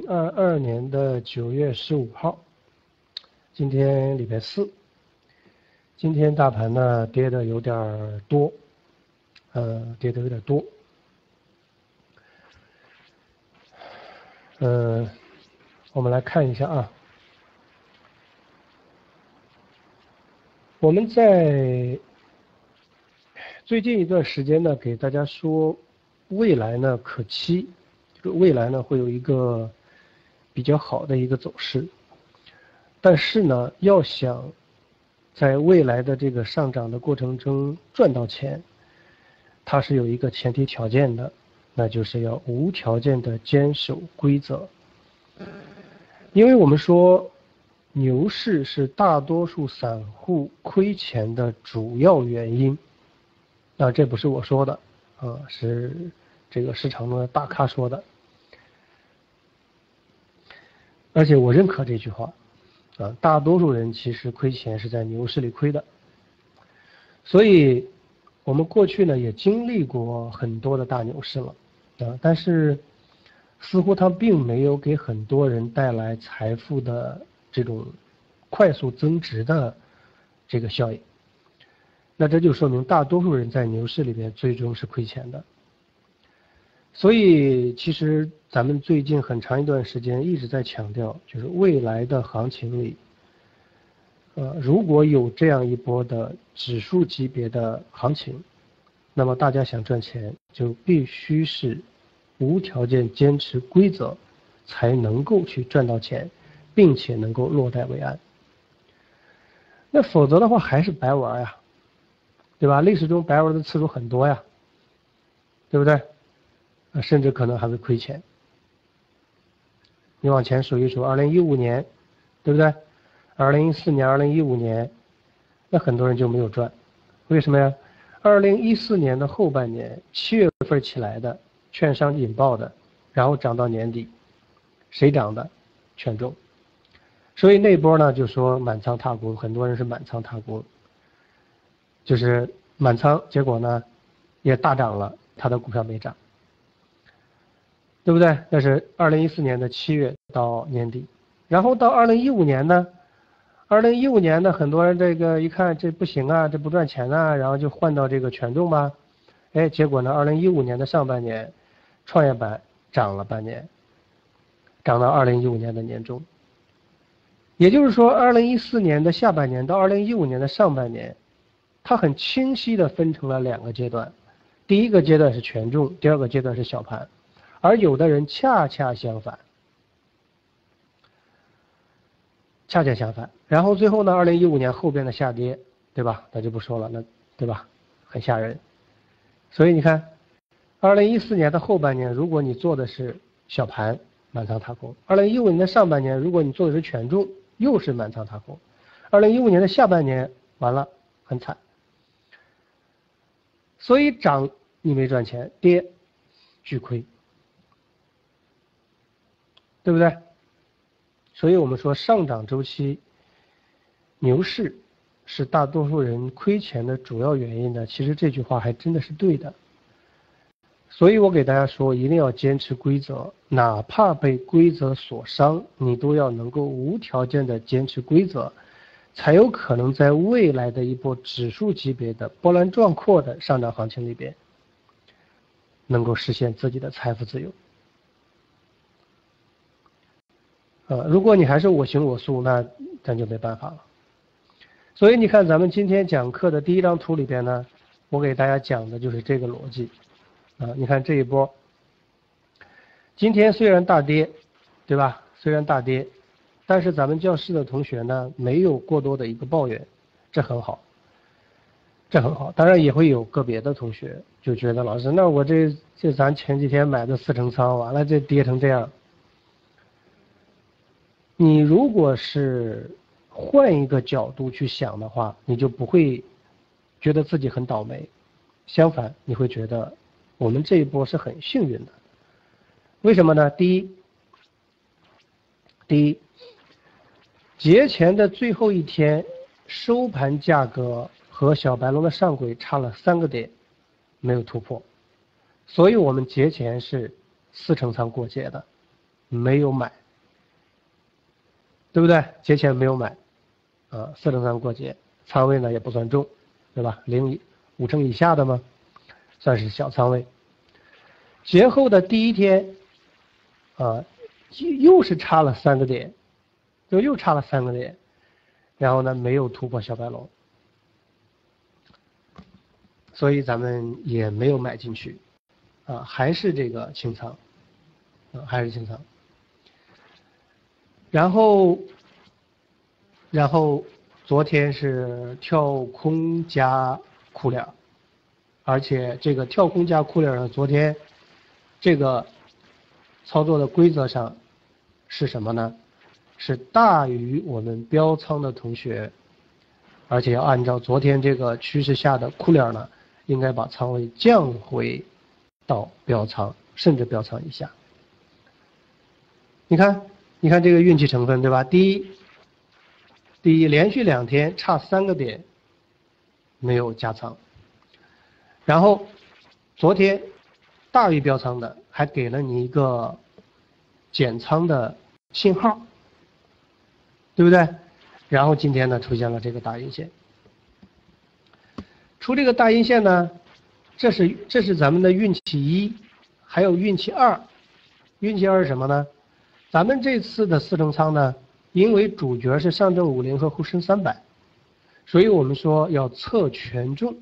2022年的9月15号，今天礼拜四。今天大盘呢跌的有点多，跌的有点多。我们来看一下啊，我们在最近一段时间呢，给大家说未来呢可期，就是未来呢会有一个比较好的一个走势，但是呢，要想在未来的这个上涨的过程中赚到钱，它是有一个前提条件的，那就是要无条件的坚守规则。因为我们说牛市是大多数散户亏钱的主要原因，这不是我说的是这个市场中的大咖说的，而且我认可这句话。大多数人其实亏钱是在牛市里亏的，所以我们过去呢也经历过很多的大牛市了，但是似乎它并没有给很多人带来财富的这种快速增值的这个效应。那这就说明大多数人在牛市里边最终是亏钱的。所以其实咱们最近很长一段时间一直在强调，就是未来的行情里，如果有这样一波的指数级别的行情，那么大家想赚钱就必须是无条件坚持规则，才能够去赚到钱，并且能够落袋为安。那否则的话还是白玩呀，对吧？历史中白玩的次数很多呀，对不对？甚至可能还会亏钱。你往前数一数，2015年，对不对？2014年、2015年，那很多人就没有赚，为什么呀？2014年的后半年，7月份起来的，券商引爆的，然后涨到年底，谁涨的？权重。所以那波呢，就说满仓踏空，很多人是满仓踏空，就是满仓，结果呢也大涨了，他的股票没涨。对不对？那是2014年的7月到年底，然后到2015年呢，2015年呢，很多人这个一看这不行啊，这不赚钱啊，然后就换到这个权重吧，结果呢，2015年的上半年，创业板涨了半年，涨到2015年的年中。也就是说，2014年的下半年到2015年的上半年，它很清晰的分成了2个阶段，第一个阶段是权重，第二个阶段是小盘。而有的人恰恰相反，然后最后呢，2015年后边的下跌，对吧？那就不说了，那对吧？很吓人。所以你看，2014年的后半年，如果你做的是小盘，满仓踏空；2015年的上半年，如果你做的是权重，又是满仓踏空；2015年的下半年，完了，很惨。所以涨你没赚钱，跌巨亏。对不对？所以我们说上涨周期牛市是大多数人亏钱的主要原因呢，其实这句话还真的是对的。所以我给大家说，一定要坚持规则，哪怕被规则所伤，你都要能够无条件的坚持规则，才有可能在未来的一波指数级别的波澜壮阔的上涨行情里边，能够实现自己的财富自由。如果你还是我行我素，那咱就没办法了。所以你看咱们今天讲课的第一张图里边呢，我给大家讲的就是这个逻辑。你看这一波，今天虽然大跌，对吧？虽然大跌，但是咱们教室的同学呢，没有过多的一个抱怨，这很好，这很好。当然也会有个别的同学就觉得，老师，那我这咱前几天买的4成仓，完了这跌成这样。你如果是换一个角度去想的话，你就不会觉得自己很倒霉，相反你会觉得我们这一波是很幸运的。为什么呢？第一，节前的最后一天收盘价格和小白龙的上轨差了3个点，没有突破，所以我们节前是4成仓过节的。 没有买，对不对？节前没有买，4乘3过节，仓位呢也不算重，对吧？5成以下的嘛，算是小仓位。节后的第一天，又是差了3个点，又差了3个点，然后呢没有突破小白龙，所以咱们也没有买进去，还是这个清仓，还是清仓。然后昨天是跳空加哭脸，而且这个跳空加哭脸呢，昨天这个操作的规则上是什么呢？是大于我们标仓的同学，而且要按照昨天这个趋势下的哭脸呢，应该把仓位降回到标仓，甚至标仓以下。你看这个运气成分，对吧？第一，连续2天差3个点没有加仓，然后昨天大于标仓的还给了你一个减仓的信号，对不对？然后今天呢出现了这个大阴线，出这个大阴线呢，这是咱们的运气1，还有运气2。运气2是什么呢？咱们这次的4成仓呢，因为主角是上证50和沪深300，所以我们说要测权重，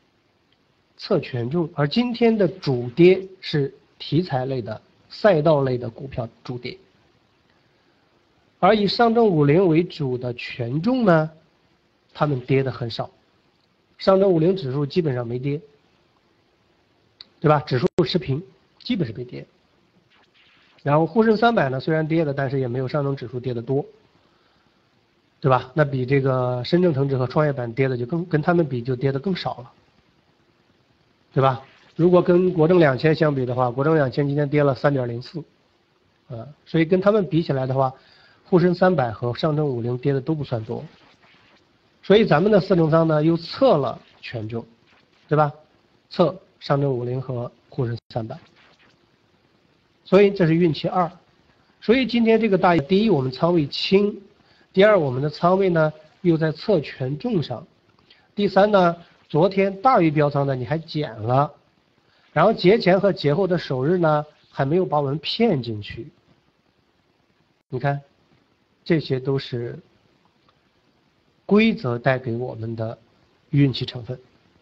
而今天的主跌是题材类的、赛道类的股票主跌，而以上证50为主的权重呢，他们跌的很少，上证50指数基本上没跌，对吧？指数持平，基本是没跌。然后沪深300呢，虽然跌的，但是也没有上证指数跌的多，对吧？那比这个深证成指和创业板跌的就跟他们比就跌的更少了，对吧？如果跟国证2000相比的话，国证2000今天跌了3.04，所以跟他们比起来的话，沪深300和上证50跌的都不算多，所以咱们的4成仓呢又测了权重，对吧？测上证50和沪深300。所以这是运气2，所以今天这个大第一我们仓位轻，第二我们的仓位呢又在测权重上，第三呢昨天大于标仓的你还减了，然后节前和节后的首日呢还没有把我们骗进去，你看这些都是规则带给我们的运气成分。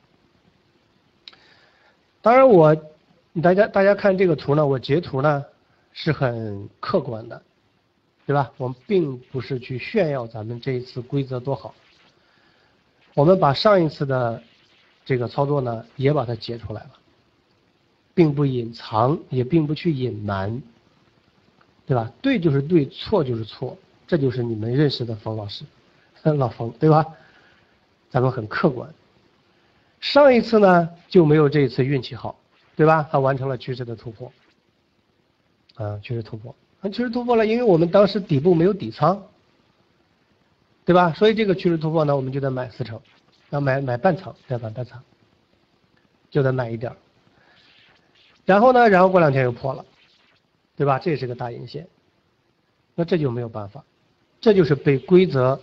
当然大家看这个图呢，我截图呢是很客观的，对吧？我们并不是去炫耀咱们这一次规则多好，我们把上一次的这个操作呢也把它截出来了，并不隐藏，也并不去隐瞒，对吧？对就是对，错就是错，这就是你们认识的冯老师，老冯，对吧？咱们很客观。上一次呢就没有这一次运气好，对吧？它完成了趋势的突破，趋势突破，趋势突破了，因为我们当时底部没有底仓，对吧？所以这个趋势突破呢，我们就得买4成，要买半仓，再买半仓，就得买一点。然后过2天又破了，对吧？这也是个大阴线，那这就没有办法，这就是被规则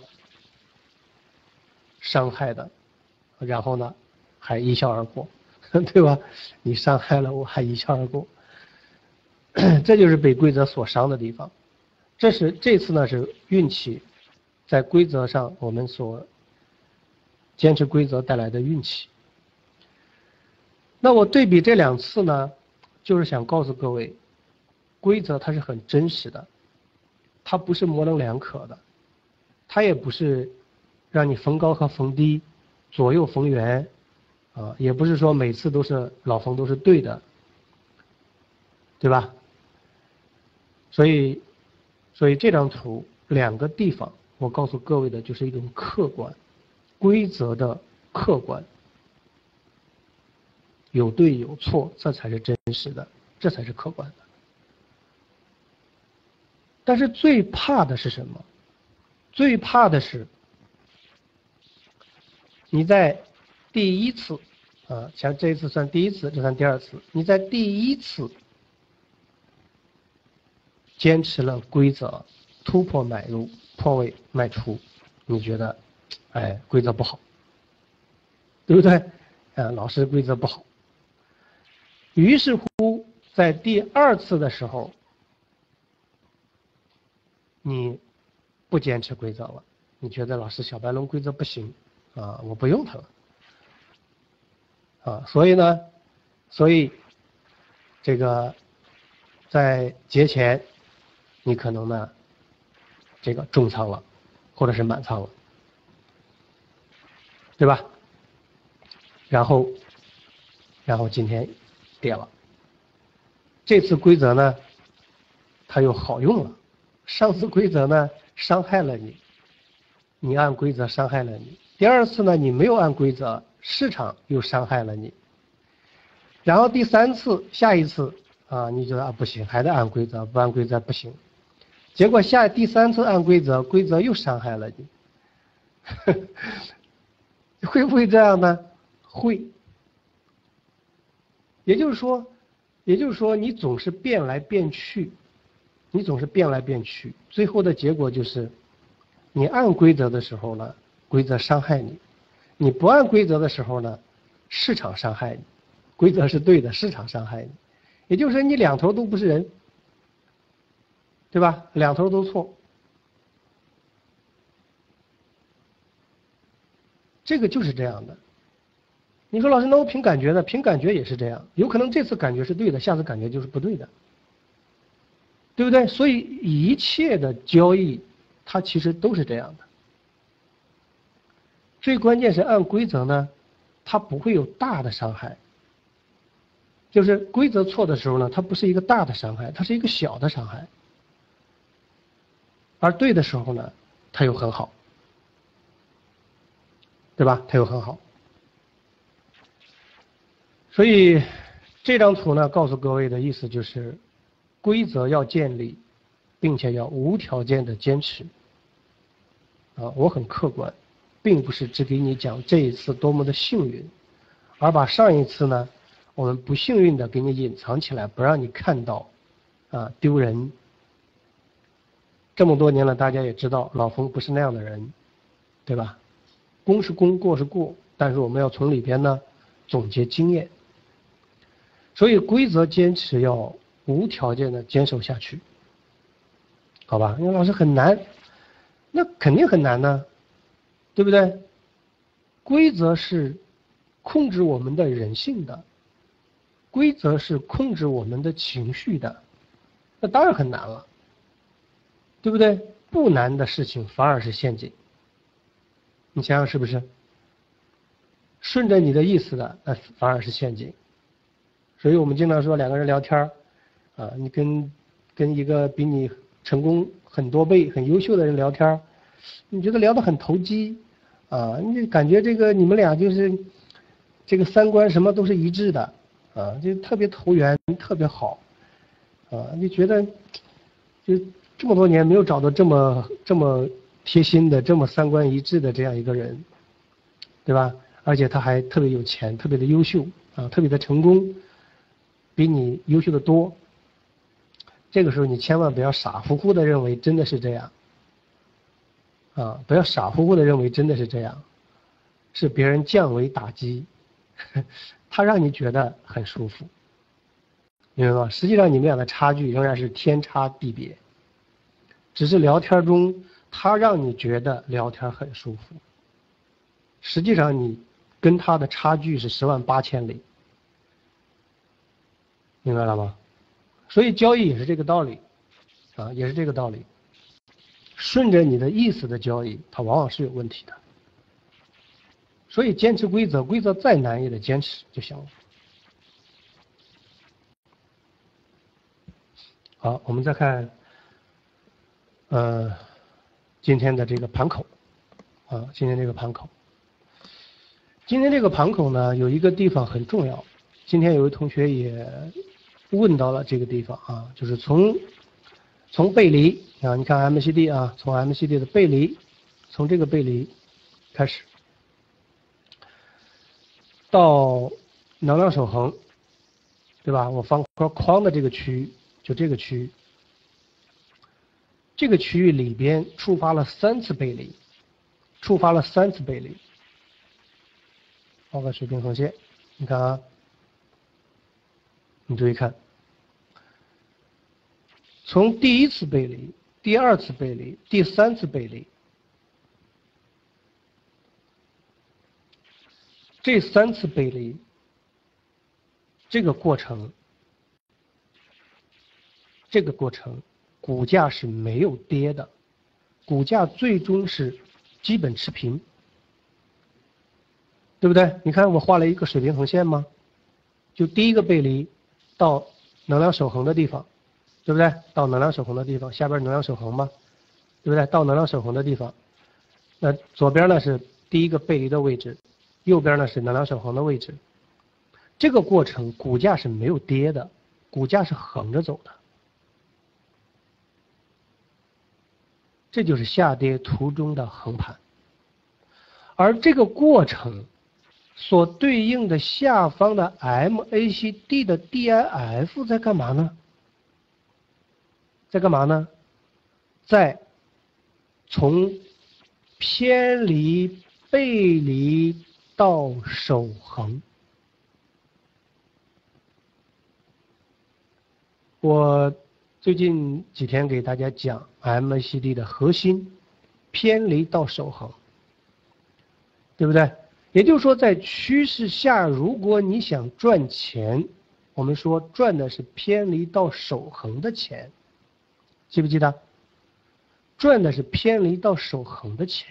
伤害的，然后呢还一笑而过，对吧？你伤害了我还一笑而过，这就是被规则所伤的地方。这次呢是运气，在规则上我们所坚持规则带来的运气。那我对比这2次呢，就是想告诉各位，规则它是很真实的，它不是模棱两可的，它也不是让你逢高和逢低左右逢源，也不是说每次都是老冯都是对的，对吧？所以这张图2个地方，我告诉各位的就是一种客观，规则的客观，有对有错，这才是真实的，这才是客观的。但是最怕的是什么？最怕的是你在第一次，像这一次算第一次，这算第2次，你在第一次坚持了规则，突破买入，破位卖出，你觉得，哎，规则不好，对不对？老师规则不好。于是乎，在第2次的时候，你不坚持规则了，你觉得老师小白龙规则不行啊，我不用它了啊，所以这个在节前，你可能呢这个重仓了，或者是满仓了，对吧？然后今天跌了，这次规则呢它又好用了，上次规则呢伤害了你，你按规则伤害了你，第2次呢你没有按规则，市场又伤害了你，然后第3次下一次啊，你觉得不行，还得按规则，不按规则不行，结果第3次按规则，规则又伤害了你，会不会这样呢？会。也就是说你总是变来变去，最后的结果就是你按规则的时候呢，规则伤害你，你不按规则的时候呢，市场伤害你，规则是对的，市场伤害你，也就是说你两头都不是人，对吧？两头都错，这个就是这样的。你说老师，那我凭感觉呢？凭感觉也是这样，有可能这次感觉是对的，下次感觉就是不对的，对不对？所以一切的交易，它其实都是这样的。最关键是按规则呢，它不会有大的伤害。就是规则错的时候呢，它不是一个大的伤害，它是一个小的伤害。而对的时候呢，它又很好，对吧？它又很好。所以这张图呢，告诉各位的意思就是，规则要建立，并且要无条件的坚持。我很客观，并不是只给你讲这一次多么的幸运，而把上一次呢，我们不幸运的给你隐藏起来，不让你看到，丢人。这么多年了，大家也知道老冯不是那样的人，对吧？功是功，过是过，但是我们要从里边呢总结经验。所以规则坚持要无条件的坚守下去，好吧？因为老师很难，那肯定很难呢，对不对？规则是控制我们的人性的，规则是控制我们的情绪的，那当然很难了，对不对？不难的事情反而是陷阱，你想想是不是？顺着你的意思的，那反而是陷阱。所以我们经常说两个人聊天你跟一个比你成功很多倍、很优秀的人聊天，你觉得聊得很投机你就感觉这个你们俩就是这个三观什么都是一致的就特别投缘，特别好就觉得就这么多年没有找到这么贴心的、这么三观一致的这样一个人，对吧？而且他还特别有钱，特别的优秀特别的成功。比你优秀的多，这个时候你千万不要傻乎乎的认为真的是这样，不要傻乎乎的认为真的是这样，是别人降维打击，他让你觉得很舒服，明白吗？实际上你们俩的差距仍然是天差地别，只是聊天中他让你觉得聊天很舒服，实际上你跟他的差距是10万8千里。明白了吗？所以交易也是这个道理，也是这个道理。顺着你的意思的交易，它往往是有问题的。所以坚持规则，规则再难也得坚持就行了。好，我们再看，今天的这个盘口，今天这个盘口，今天这个盘口呢，有一个地方很重要。今天有位同学也问到了这个地方就是从背离你看 MACD 从 MACD 的背离，从这个背离开始到能量守恒，对吧？我方框的这个区域，就这个区域， 这个区域里边触发了3次背离，触发了3次背离。画个水平横线，你看啊，你注意看，从第1次背离、第2次背离、第3次背离，这3次背离，这个过程，股价是没有跌的，股价最终是基本持平，对不对？你看我画了一个水平横线吗？就第一个背离到能量守恒的地方，对不对？到能量守恒的地方，下边能量守恒嘛，对不对？到能量守恒的地方，那左边呢是第一个背离的位置，右边呢是能量守恒的位置。这个过程股价是没有跌的，股价是横着走的。这就是下跌途中的横盘，而这个过程所对应的下方的 MACD 的 DIF 在干嘛呢？在干嘛呢？在从偏离背离到守恒。我最近几天给大家讲 MACD 的核心偏离到守恒，对不对？也就是说，在趋势下，如果你想赚钱，我们说赚的是偏离到守恒的钱，记不记得？赚的是偏离到守恒的钱。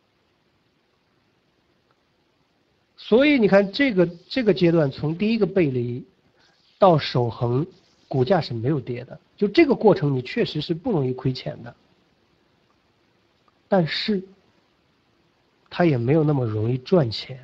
所以你看这个阶段，从第一个背离到守恒，股价是没有跌的，就这个过程你确实是不容易亏钱的，但是它也没有那么容易赚钱，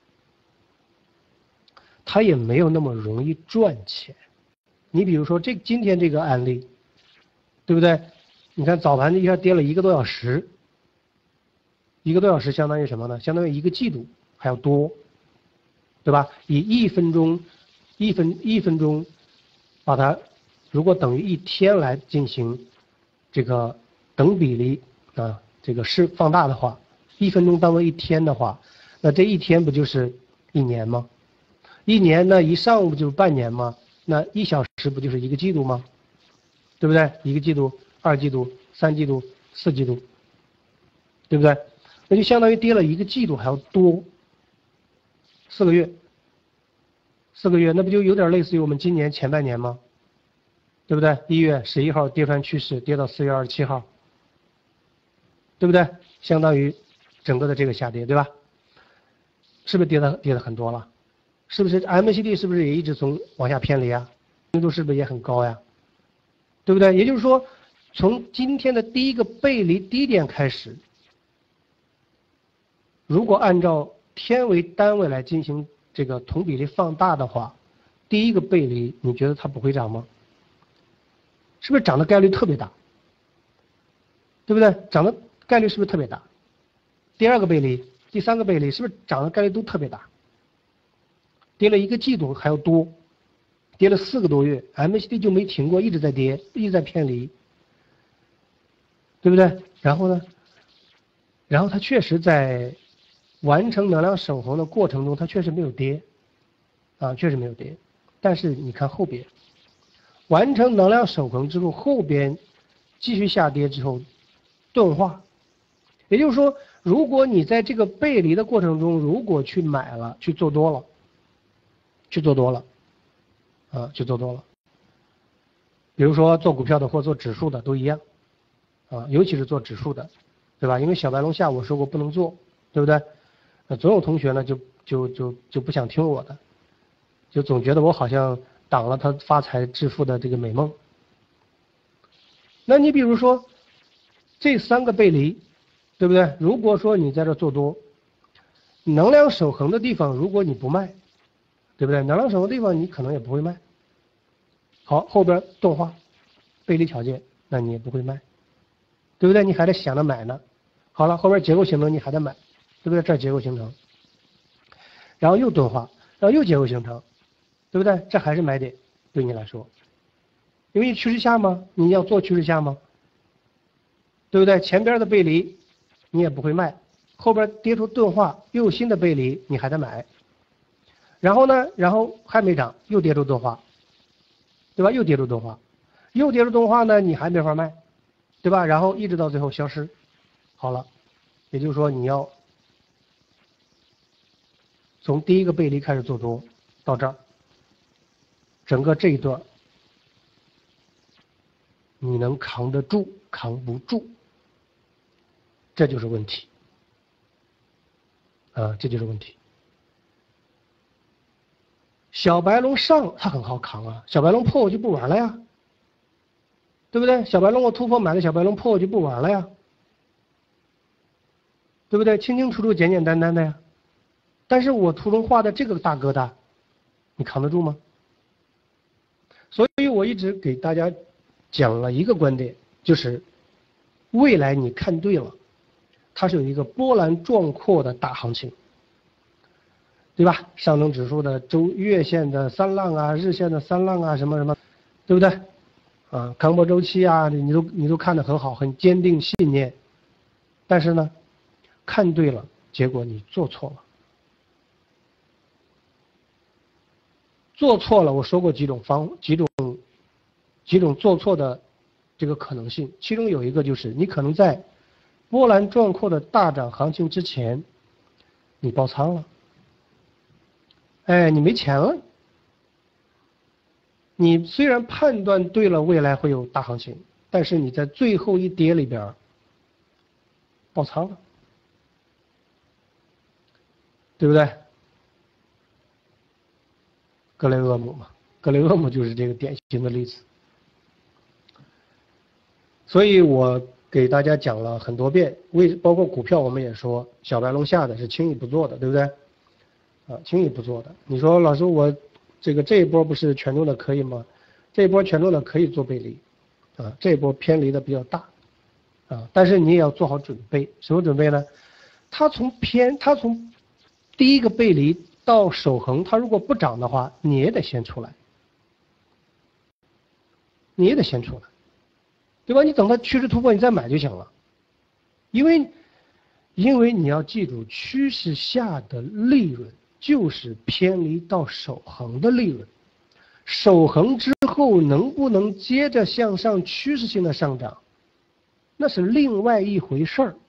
它也没有那么容易赚钱。你比如说今天这个案例，对不对？你看早盘一下跌了1个多小时，1个多小时相当于什么呢？相当于1个季度还要多，对吧？以1分钟把它如果等于1天来进行这个等比例啊，这个是放大的话，1分钟当做1天的话，那这1天不就是1年吗？1年呢，1上午不就是半年吗？那1小时不就是1个季度吗？对不对？1个季度、2季度、3季度、4季度，对不对？那就相当于跌了1个季度还要多4个月，4个月，那不就有点类似于我们今年前半年吗？对不对？1月11号跌穿趋势，跌到4月27号，对不对？相当于整个的这个下跌，对吧？是不是跌的很多了？是不是 MACD 是不是也一直往下偏离啊？精度是不是也很高呀？对不对？也就是说，从今天的第一个背离低点开始，如果按照天为单位来进行这个同比例放大的话，第一个背离你觉得它不会涨吗？是不是涨的概率特别大？对不对？涨的概率是不是特别大？第2个背离、第3个背离是不是涨的概率都特别大？跌了1个季度还要多，跌了4个多月 ，MACD 就没停过，一直在跌，一直在偏离，对不对？然后呢？然后它确实在完成能量守恒的过程中，它确实没有跌，啊，确实没有跌。但是你看后边，完成能量守恒之后，后边继续下跌之后钝化，也就是说，如果你在这个背离的过程中，如果去买了，去做多了，去做多了，比如说做股票的或做指数的都一样，啊，尤其是做指数的，对吧？因为小白龙下午说过不能做，对不对？总有同学呢就不想听我的，就总觉得我好像挡了他发财致富的这个美梦。那你比如说这3个背离，对不对？如果说你在这做多，能量守恒的地方如果你不卖，对不对？能量守恒的地方你可能也不会卖。好，后边钝化背离条件，那你也不会卖，对不对？你还得想着买呢。好了，后边结构形成你还得买，对不对？这结构形成，然后又钝化，然后又结构形成，对不对？这还是买点对你来说，因为趋势下吗？你要做趋势下吗？ 对不对？前边的背离你也不会卖，后边跌出钝化又有新的背离你还得买，然后呢，然后还没涨又跌出钝化，对吧？又跌出钝化，又跌出钝化呢你还没法卖，对吧？然后一直到最后消失，好了，也就是说你要从第一个背离开始做多到这儿，整个这一段你能扛得住扛不住，这就是问题啊，这就是问题。小白龙上它很好扛啊，小白龙破我就不玩了呀，对不对？小白龙我突破买了，小白龙破我就不玩了呀，对不对？清清楚楚简简单单的呀。但是我图中画的这个大疙瘩，你扛得住吗？所以我一直给大家讲了一个观点，就是未来你看对了，它是有一个波澜壮阔的大行情，对吧？上证指数的月线的三浪啊，日线的三浪啊，什么什么，对不对？啊，康波周期啊，你都看得很好，很坚定信念，但是呢，看对了，结果你做错了。做错了，我说过几种做错的这个可能性，其中有一个就是你可能在波澜壮阔的大涨行情之前，你爆仓了，哎，你没钱了。你虽然判断对了未来会有大行情，但是你在最后一跌里边爆仓了，对不对？格雷厄姆嘛，格雷厄姆就是这个典型的例子。所以我给大家讲了很多遍，包括股票我们也说，小白龙下的是轻易不做的，对不对？啊，轻易不做的。你说老师我这一波不是权重的可以吗？这一波权重的可以做背离，啊，这一波偏离的比较大，啊，但是你也要做好准备，什么准备呢？它从第一个背离到守恒，它如果不涨的话，你也得先出来，你也得先出来，对吧？你等它趋势突破，你再买就行了。因为你要记住，趋势下的利润就是偏离到守恒的利润，守恒之后能不能接着向上趋势性的上涨，那是另外一回事儿，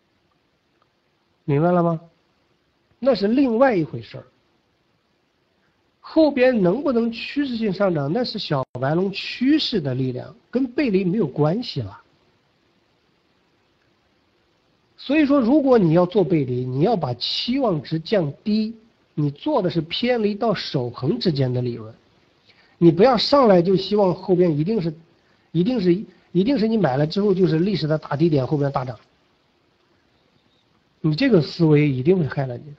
明白了吗？那是另外一回事儿。后边能不能趋势性上涨，那是小白龙趋势的力量，跟背离没有关系了。所以说，如果你要做背离，你要把期望值降低，你做的是偏离到守恒之间的利润，你不要上来就希望后边一定是你买了之后就是历史的大低点后边大涨，你这个思维一定会害了你的。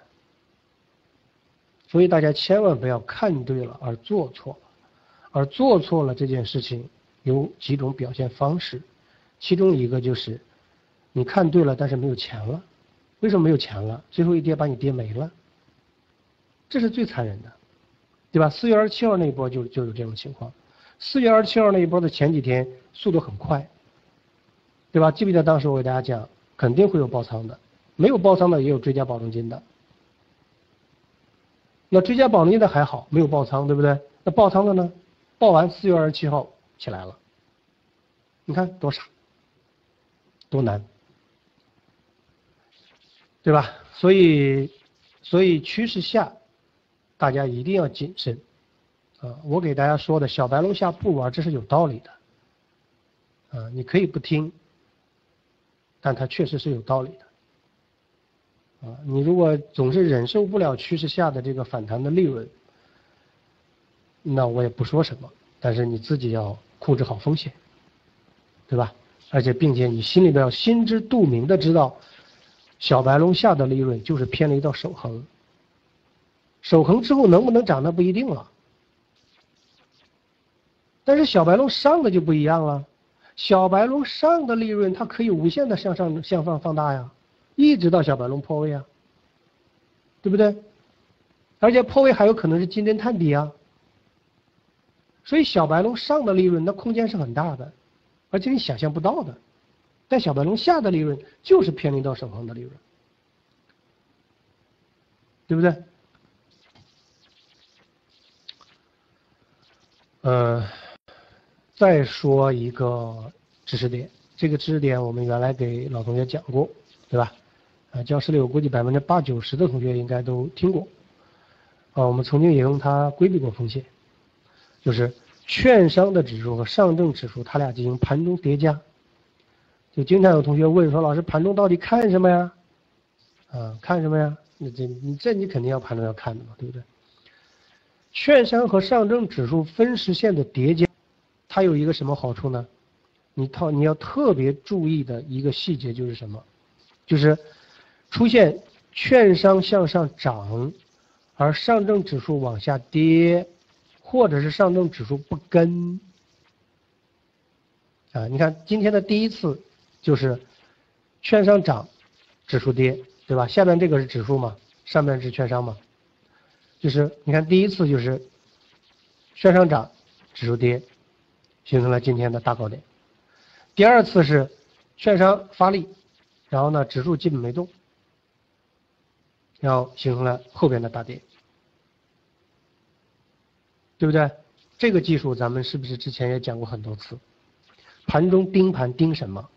所以大家千万不要看对了而做错了，而做错了这件事情有几种表现方式，其中一个就是你看对了但是没有钱了，为什么没有钱了？最后一跌把你跌没了，这是最残忍的，对吧？4月27号那一波就有这种情况，4月27号那一波的前几天速度很快，对吧？记不记得当时我给大家讲，肯定会有爆仓的，没有爆仓的也有追加保证金的。那追加保证金的还好，没有爆仓，对不对？那爆仓的呢？爆完4月27号起来了，你看多傻，多难，对吧？所以趋势下，大家一定要谨慎啊！我给大家说的小白龙下不玩，这是有道理的啊！你可以不听，但它确实是有道理的。啊，你如果总是忍受不了趋势下的这个反弹的利润，那我也不说什么，但是你自己要控制好风险，对吧？而且并且你心里边要心知肚明的知道，小白龙下的利润就是偏离到守恒，守恒之后能不能涨那不一定了，但是小白龙上的就不一样了，小白龙上的利润它可以无限的向上放大呀。一直到小白龙破位啊，对不对？而且破位还有可能是金针探底啊，所以小白龙上的利润那空间是很大的，而且你想象不到的， 但小白龙下的利润就是偏离到守恒的利润，对不对？再说一个知识点，这个知识点我们原来给老同学讲过，对吧？教室里我估计80%-90%的同学应该都听过。我们曾经也用它规避过风险，就是券商的指数和上证指数，它俩进行盘中叠加。就经常有同学问说，老师盘中到底看什么呀？看什么呀？你肯定要盘中要看的嘛，对不对？券商和上证指数分时线的叠加，它有一个什么好处呢？你要特别注意的一个细节就是什么？就是出现券商向上涨，而上证指数往下跌，或者是上证指数不跟。你看今天的第一次就是券商涨，指数跌，对吧？下面这个是指数嘛，上面是券商嘛。就是你看第一次就是券商涨，指数跌，形成了今天的大高点。第二次是券商发力，然后呢指数基本没动，然后形成了后边的大跌，对不对？这个技术咱们是不是之前也讲过很多次？盘中盯盘盯什么？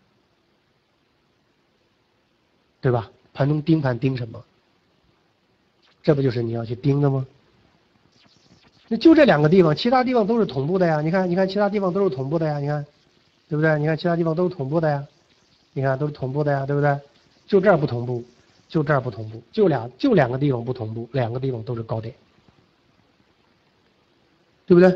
对吧？盘中盯盘盯什么？这不就是你要去盯的吗？那就这两个地方，其他地方都是同步的呀。你看，其他地方都是同步的呀。你看，对不对？你看其他地方都是同步的呀。你看都是同步的呀，对不对？就这儿不同步，就这儿不同步，就两个地方不同步，两个地方都是高点，对不对？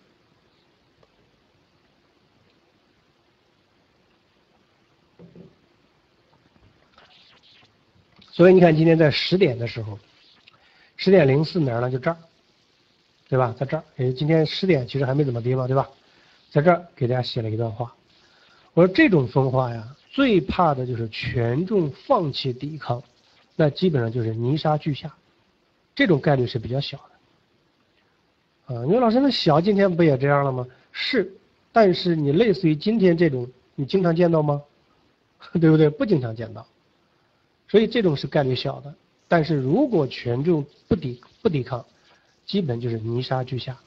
所以你看今天在10点的时候，10点04哪儿呢？就这儿，对吧？在这儿，今天10点其实还没怎么跌嘛，对吧？在这儿给大家写了一段话，我说这种分化呀，最怕的就是权重放弃抵抗，那基本上就是泥沙俱下，这种概率是比较小的。你说老师，那小今天不也这样了吗？是，但是你类似于今天这种，你经常见到吗？对不对？不经常见到，所以这种是概率小的。但是如果权重不抵抗，基本就是泥沙俱下，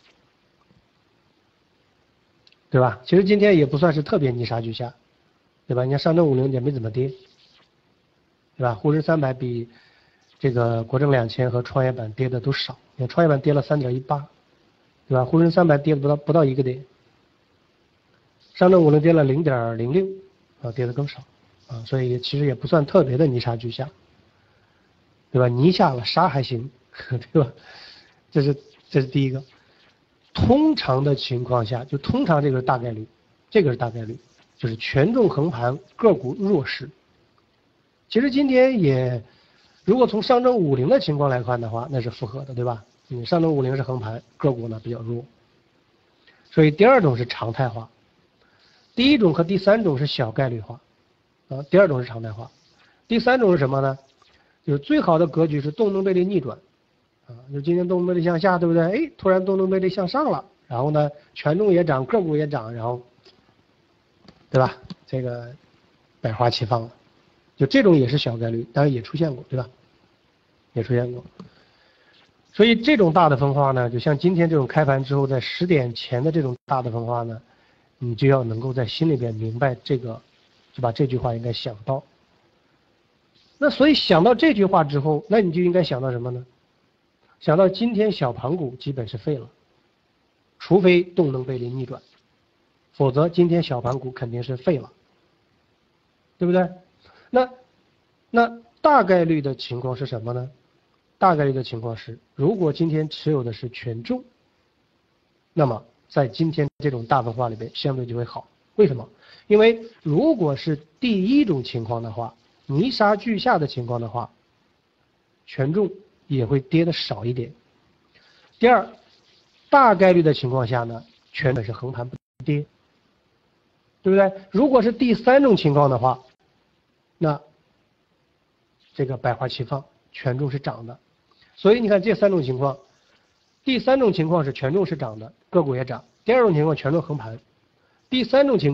对吧？其实今天也不算是特别泥沙俱下，对吧？你看上证50也没怎么跌，对吧？沪深300比这个国证2000和创业板跌的都少，你看创业板跌了3.18，对吧？沪深300跌了不到1个点，上证50跌了0.06，跌的更少，所以其实也不算特别的泥沙俱下，对吧？泥下了沙还行，对吧？这是第一个。通常的情况下，就通常这个是大概率，这个是大概率，就是权重横盘，个股弱势。其实今天也，如果从上证50的情况来看的话，那是符合的，对吧？上证50是横盘，个股呢比较弱。所以第二种是常态化，第一种和第三种是小概率化，第二种是常态化，第三种是什么呢？就是最好的格局是动能倍率逆转。就今天动能倍率向下，对不对？哎，突然动能倍率向上了，然后呢，权重也涨，个股也涨，然后，对吧？这个百花齐放了，就这种也是小概率，当然也出现过，对吧？也出现过。所以这种大的分化呢，就像今天这种开盘之后在10点前的这种大的分化呢，你就要能够在心里边明白这个，就把这句话应该想到。那所以想到这句话之后，那你就应该想到什么呢？想到今天小盘股基本是废了，除非动能倍率逆转，否则今天小盘股肯定是废了，对不对？那大概率的情况是什么呢？大概率的情况是，如果今天持有的是权重，那么在今天这种大分化里边相对就会好。为什么？因为如果是第一种情况的话，泥沙俱下的情况的话，权重也会跌的少一点。第二，大概率的情况下呢，权重是横盘不跌，对不对？如果是第三种情况的话，那这个百花齐放，权重是涨的。所以你看这三种情况，第三种情况是权重是涨的，个股也涨；第二种情况权重横盘；第三种情况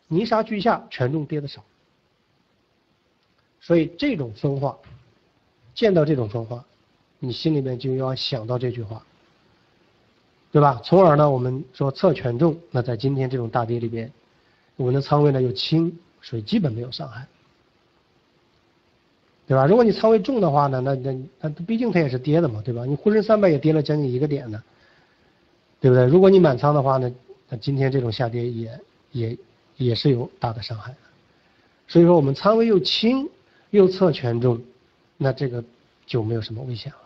泥沙俱下，权重跌得少。所以这种分化，见到这种分化，你心里面就要想到这句话，对吧？从而呢，我们说测权重，那在今天这种大跌里边，我们的仓位呢又轻，所以基本没有伤害，对吧？如果你仓位重的话呢，那毕竟它也是跌的嘛，对吧？你沪深300也跌了将近1个点呢，对不对？如果你满仓的话呢，那今天这种下跌也是有大的伤害的。所以说我们仓位又轻又测权重，那这个就没有什么危险了。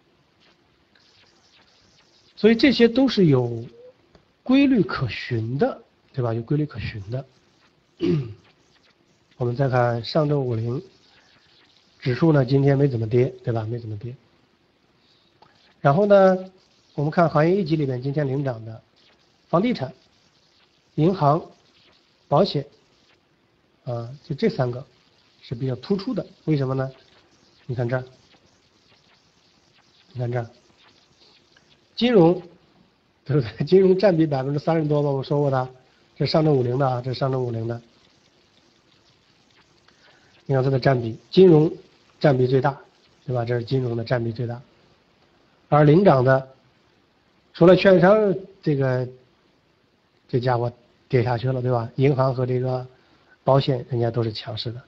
所以这些都是有规律可循的，对吧？有规律可循的。我们再看上证50指数呢，今天没怎么跌，对吧？没怎么跌。然后呢，我们看行业一级里面今天领涨的房地产、银行、保险，就这3个是比较突出的。为什么呢？你看这儿，你看这儿，金融，对不对？金融占比30%多吧，我说过的，这上证50的啊，这上证50的。你看它的占比，金融占比最大，对吧？这是金融的占比最大。而领涨的，除了券商这家伙跌下去了，对吧？银行和这个保险人家都是强势的，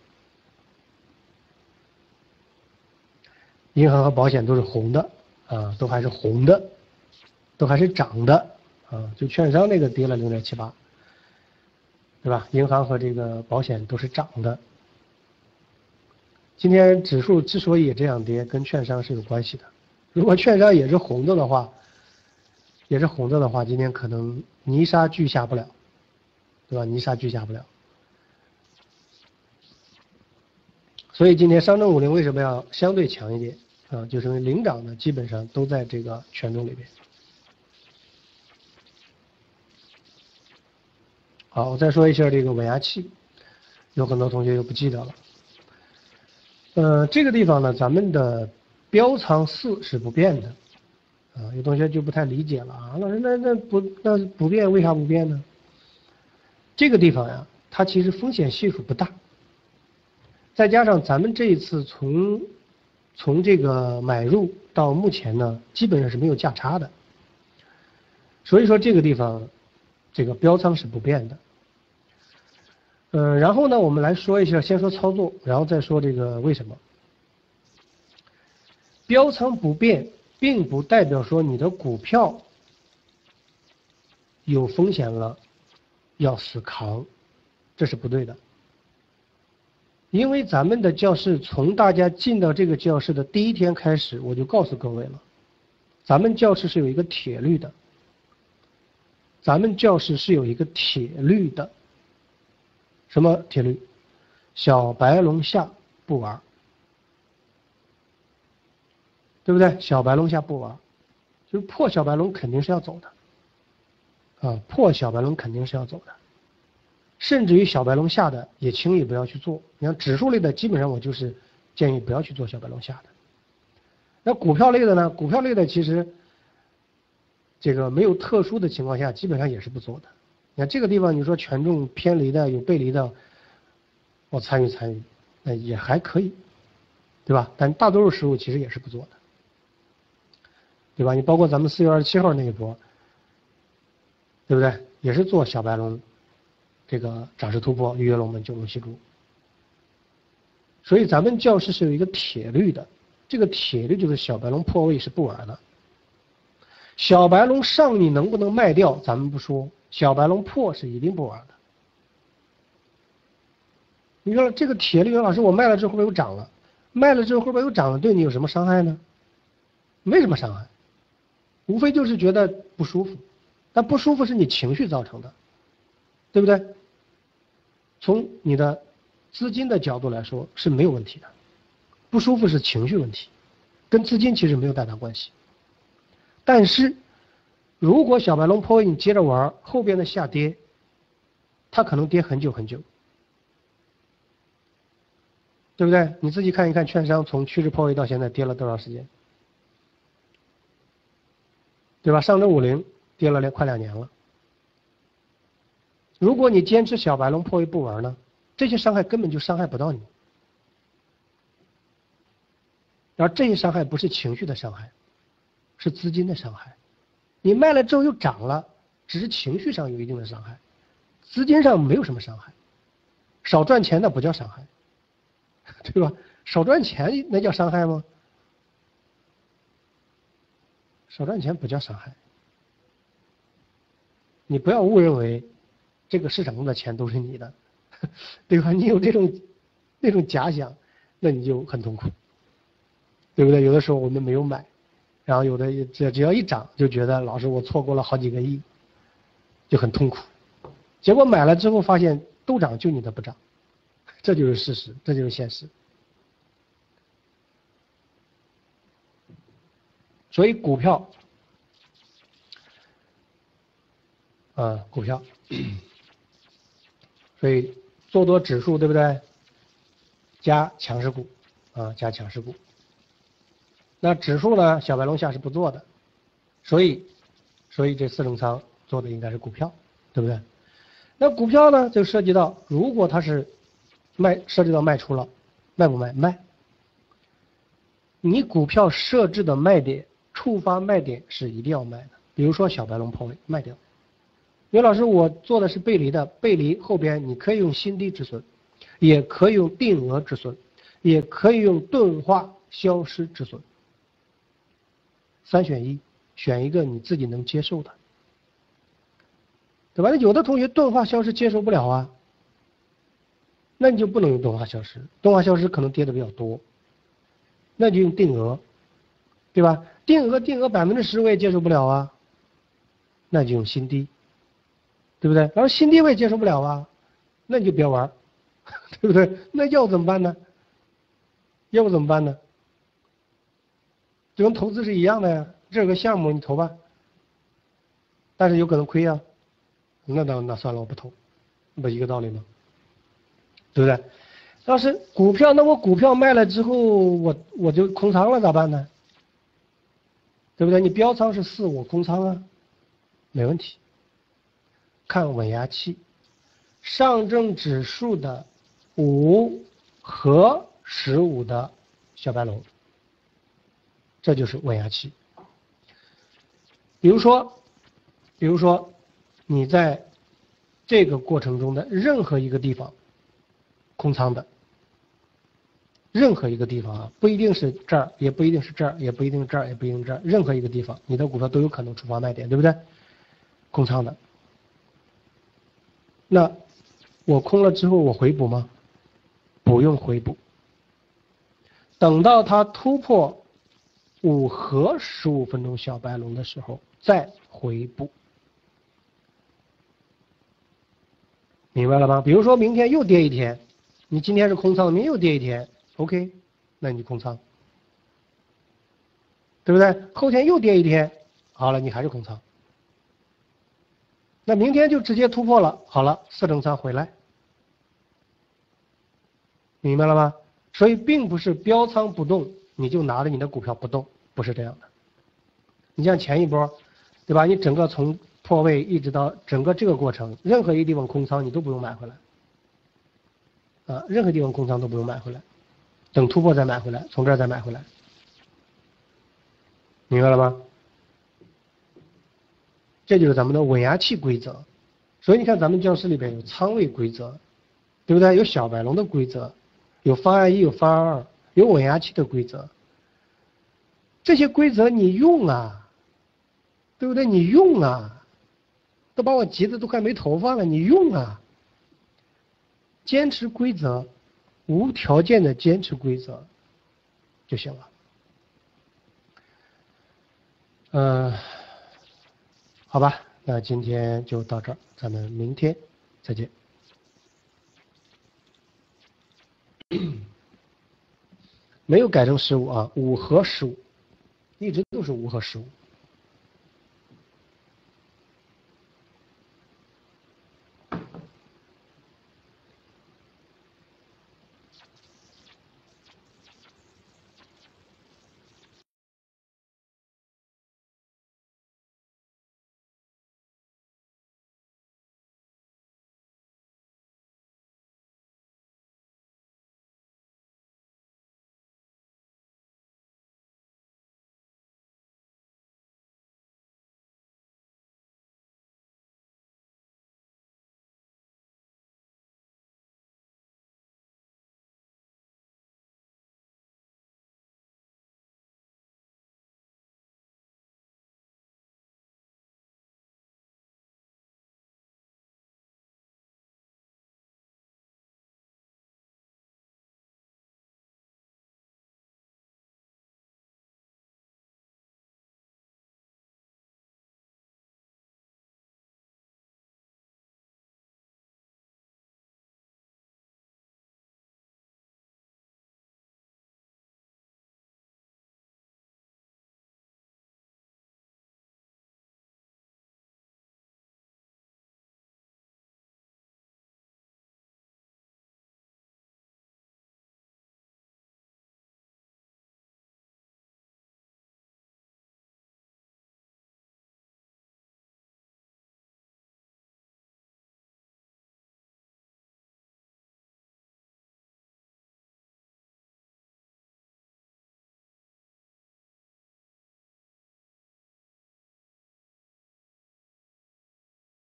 银行和保险都是红的啊，都还是红的，都还是涨的啊。就券商那个跌了0.78，对吧？银行和这个保险都是涨的。今天指数之所以也这样跌，跟券商是有关系的。如果券商也是红的话，今天可能泥沙俱下不了，对吧？泥沙俱下不了。所以今天上证50为什么要相对强一点啊？就是因为领涨的基本上都在这个权重里边。好，我再说一下这个稳压器，有很多同学又不记得了。这个地方呢，咱们的标仓4是不变的，有同学就不太理解了啊，老师那不变，为啥不变呢？这个地方呀，它其实风险系数不大，再加上咱们这一次从这个买入到目前呢，基本上是没有价差的，所以说这个地方这个标仓是不变的。然后呢，我们来说一下，先说操作，然后再说这个为什么。标仓不变，并不代表说你的股票有风险了，要死扛，这是不对的。因为咱们的教室从大家进到这个教室的第1天开始，我就告诉各位了，咱们教室是有一个铁律的，咱们教室是有一个铁律的。什么铁律？小白龙下不玩，对不对？小白龙下不玩，就是破小白龙肯定是要走的，破小白龙肯定是要走的，甚至于小白龙下的也轻易不要去做。你看指数类的，基本上我就是建议不要去做小白龙下的。那股票类的呢？股票类的其实这个没有特殊的情况下，基本上也是不做的。你看这个地方，你说权重偏离的有背离的，我参与，那也还可以，对吧？但大多数时候其实也是不做的，对吧？你包括咱们4月27号那一波，对不对？也是做小白龙，这个涨势突破，鱼跃龙门9龙戏珠。所以咱们教室是有一个铁律的，这个铁律就是小白龙破位是不玩的。小白龙上你能不能卖掉，咱们不说。小白龙破是一定不玩的。你说这个铁律，老师我卖了之后会不会又涨了？卖了之后会不会又涨了？对你有什么伤害呢？没什么伤害，无非就是觉得不舒服，但不舒服是你情绪造成的，对不对？从你的资金的角度来说是没有问题的，不舒服是情绪问题，跟资金其实没有太大关系。但是如果小白龙破位你接着玩，后边的下跌，它可能跌很久很久，对不对？你自己看一看，券商从趋势破位到现在跌了多长时间，对吧？上证50跌了快2年了， 如果你坚持小白龙破位不玩呢，这些伤害根本就伤害不到你。而这些伤害不是情绪的伤害，是资金的伤害。你卖了之后又涨了，只是情绪上有一定的伤害，资金上没有什么伤害。少赚钱那不叫伤害，对吧？少赚钱那叫伤害吗？少赚钱不叫伤害。你不要误认为这个市场中的钱都是你的，对吧？你有那种假想，那你就很痛苦，对不对？有的时候我们没有买，然后有的只要一涨就觉得老师我错过了好几个亿，就很痛苦。结果买了之后发现都涨，就你的不涨，这就是事实，这就是现实。所以股票，股票，所以做多指数对不对？加强势股，加强势股。那指数呢？小白龙下是不做的，所以这4重仓做的应该是股票，对不对？那股票呢，就涉及到如果它是涉及到卖出了，卖不卖？卖。你股票设置的卖点、触发卖点是一定要卖的。比如说小白龙破位卖掉。刘老师，我做的是背离的，背离后边你可以用新低止损，也可以用定额止损，也可以用钝化消失止损。3选1，选一个你自己能接受的，对吧？那有的同学钝化消失接受不了啊，那你就不能用钝化消失，钝化消失可能跌的比较多，那就用定额，对吧？定额10%我也接受不了啊，那就用新低，对不对？然后新低我也接受不了啊，那你就别玩，对不对？那要怎么办呢？要不怎么办呢？就跟投资是一样的呀，这有个项目你投吧，但是有可能亏啊，那算了，我不投，不一个道理吗？对不对？要是股票，那我股票卖了之后，我就空仓了咋办呢？对不对？你标仓是4，我空仓啊，没问题。看稳压器，上证指数的5和15的小白龙。这就是稳压器。比如说你在这个过程中的任何一个地方空仓的，任何一个地方啊，不一定是这儿，也不一定是这儿，也不一定是这儿，也不一定是这儿，任何一个地方，你的股票都有可能触发卖点，对不对？空仓的，那我空了之后我回补吗？不用回补，等到它突破5和15分钟小白龙的时候再回补，明白了吗？比如说明天又跌一天，你今天是空仓，明天又跌一天 ，OK， 那你就空仓，对不对？后天又跌一天，好了，你还是空仓，那明天就直接突破了，好了，4重仓回来，明白了吗？所以并不是标仓不动你就拿着你的股票不动，不是这样的。你像前一波，对吧？你整个从破位一直到整个这个过程，任何一个地方空仓你都不用买回来，任何地方空仓都不用买回来，等突破再买回来，从这儿再买回来，明白了吗？这就是咱们的稳压器规则。所以你看咱们教室里边有仓位规则，对不对？有小白龙的规则，有方案1，有方案2，有稳压器的规则。这些规则你用啊，对不对？你用啊，都把我急得都快没头发了，你用啊，坚持规则，无条件的坚持规则就行了。好吧，那今天就到这儿，咱们明天再见。没有改成15啊，5和15，一直都是5和15。